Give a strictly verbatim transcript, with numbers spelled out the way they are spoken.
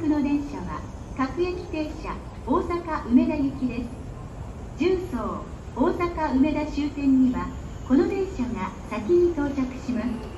着の電車は各駅停車大阪梅田行きです。重曹大阪梅田終点にはこの電車が先に到着します。